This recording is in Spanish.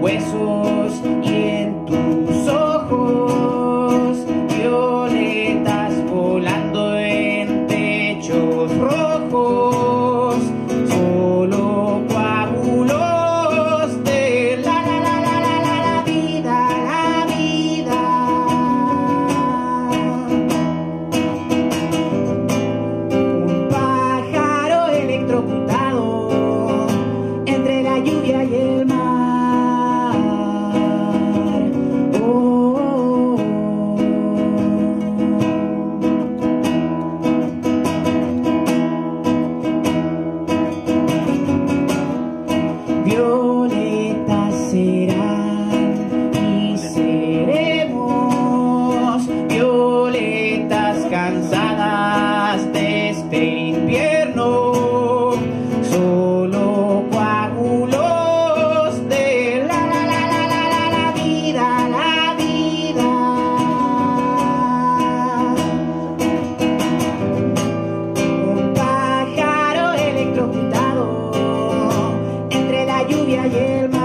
huesos y en tus ojos, violetas volando en techos rojos, solo coágulos de la vida, la vida. Un pájaro electrocutado entre la lluvia y el mar. Violetas serán y seremos violetas cansadas de este invierno, solo coágulos de la vida, la vida. Un pájaro electrocutado entre la lluvia y el mar.